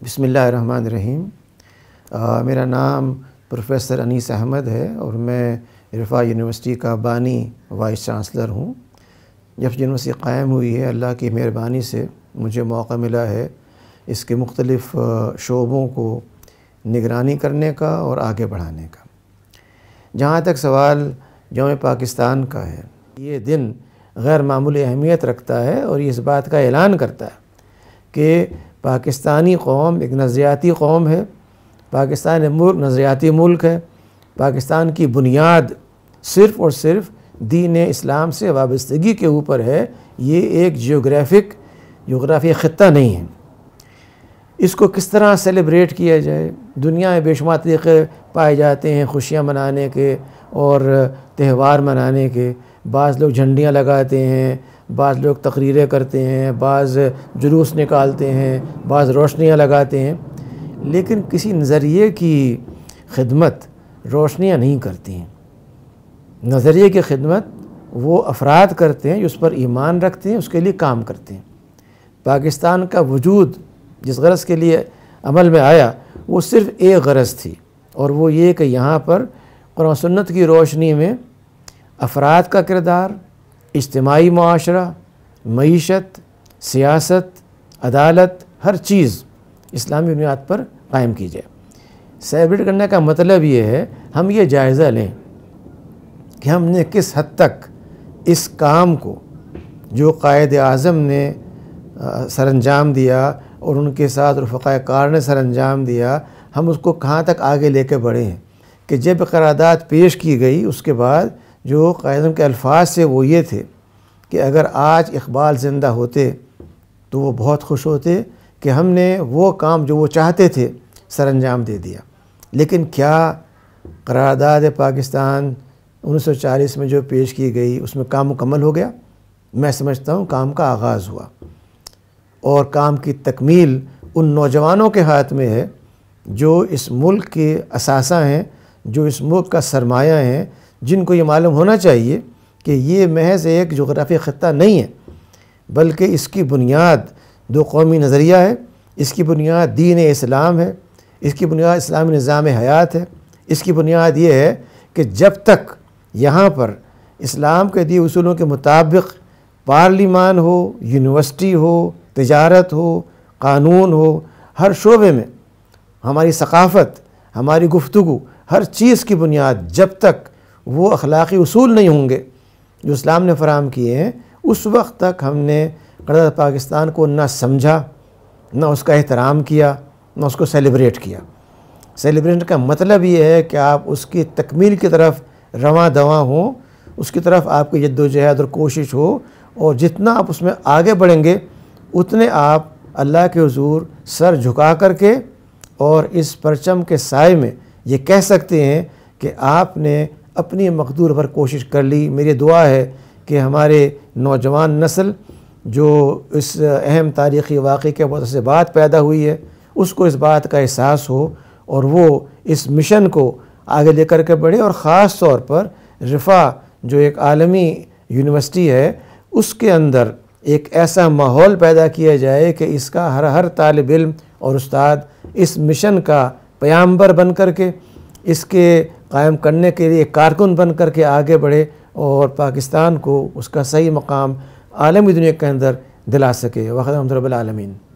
بسم اللہ الرحمن الرحیم۔ میرا نام پروفیسر انیس احمد ہے اور میں رفاہ یونیورسٹی کا بانی وائس چانسلر ہوں۔ جب یونیورسٹی قائم ہوئی ہے، اللہ کی مہربانی سے مجھے موقع ملا ہے اس کے مختلف شعبوں کو نگرانی کرنے کا اور آگے بڑھانے کا۔ جہاں تک سوال یوم پاکستان کا ہے، یہ دن غیر معمولی اہمیت رکھتا ہے اور یہ اس بات کا اعلان کرتا ہے کہ پاکستانی قوم ایک نظریاتی قوم ہے، پاکستان ملک نظریاتی ملک ہے، پاکستان کی بنیاد صرف اور صرف دین اسلام سے وابستگی کے اوپر ہے۔ یہ ایک جغرافی خطہ نہیں ہے۔ اس کو کس طرح سیلیبریٹ کیا جائے؟ دنیا میں بے شمار طریقے پائے جاتے ہیں خوشیاں منانے کے اور تہوار منانے کے۔ بعض لوگ جھنڈیاں لگاتے ہیں، بعض لوگ تقریریں کرتے ہیں، بعض جلوس نکالتے ہیں، بعض روشنیاں لگاتے ہیں، لیکن کسی نظریے کی خدمت روشنیاں نہیں کرتی ہیں۔ نظریے کی خدمت وہ افراد کرتے ہیں جو اس پر ایمان رکھتے ہیں، اس کے لیے کام کرتے ہیں۔ پاکستان کا وجود جس غرض کے لیے عمل میں آیا وہ صرف ایک غرض تھی، اور وہ یہ کہ یہاں پر قرآن و سنت کی روشنی میں افراد کا کردار، اجتماعی معاشرہ، معیشت، سیاست، عدالت، ہر چیز اسلامی بنیاد پر قائم کی جائے۔ سیلیبریٹ کرنے کا مطلب یہ ہے ہم یہ جائزہ لیں کہ ہم نے کس حد تک اس کام کو جو قائد اعظم نے سر انجام دیا اور ان کے ساتھ رفقائے کار نے سر انجام دیا، ہم اس کو کہاں تک آگے لے کے بڑھے ہیں کہ جب قرارداد پیش کی گئی اس کے بعد جو قائد اعظم کے الفاظ سے وہ یہ تھے کہ اگر آج اقبال زندہ ہوتے تو وہ بہت خوش ہوتے کہ ہم نے وہ کام جو وہ چاہتے تھے سر انجام دے دیا۔ لیکن کیا قرارداد پاکستان 1940 میں جو پیش کی گئی اس میں کام مکمل ہو گیا؟ میں سمجھتا ہوں کام کا آغاز ہوا، اور کام کی تکمیل ان نوجوانوں کے ہاتھ میں ہے جو اس ملک کے اثاثہ ہیں، جو اس ملک کا سرمایہ ہیں، جن کو یہ معلوم ہونا چاہیے کہ یہ محض ایک جغرافی خطہ نہیں ہے، بلکہ اس کی بنیاد دو قومی نظریہ ہے، اس کی بنیاد دین اسلام ہے، اس کی بنیاد اسلامی نظام حیات ہے، اس کی بنیاد یہ ہے کہ جب تک یہاں پر اسلام کے دیے اصولوں کے مطابق پارلیمان ہو، یونیورسٹی ہو، تجارت ہو، قانون ہو، ہر شعبے میں ہماری ثقافت، ہماری گفتگو، ہر چیز کی بنیاد جب تک وہ اخلاقی اصول نہیں ہوں گے جو اسلام نے فراہم کیے ہیں، اس وقت تک ہم نے قرارداد پاکستان کو نہ سمجھا، نہ اس کا احترام کیا، نہ اس کو سیلیبریٹ کیا۔ سیلیبریشن کا مطلب یہ ہے کہ آپ اس کی تکمیل کی طرف رواں دواں ہوں، اس کی طرف آپ کی جدوجہد اور کوشش ہو، اور جتنا آپ اس میں آگے بڑھیں گے اتنے آپ اللہ کے حضور سر جھکا کر کے اور اس پرچم کے سائے میں یہ کہہ سکتے ہیں کہ آپ نے اپنی مقدور پر کوشش کر لی۔ میری دعا ہے کہ ہمارے نوجوان نسل جو اس اہم تاریخی واقعے کے بعد سے بات پیدا ہوئی ہے اس کو اس بات کا احساس ہو اور وہ اس مشن کو آگے لے کر کے بڑھے، اور خاص طور پر رفاہ جو ایک عالمی یونیورسٹی ہے اس کے اندر ایک ایسا ماحول پیدا کیا جائے کہ اس کا ہر طالب علم اور استاد اس مشن کا پیامبر بن کر کے اس کے قائم کرنے کے لیے کارکن بن کر کے آگے بڑھے اور پاکستان کو اس کا صحیح مقام عالمی دنیا کے اندر دلا سکے۔ وَخَيْرٌ رب العالمین۔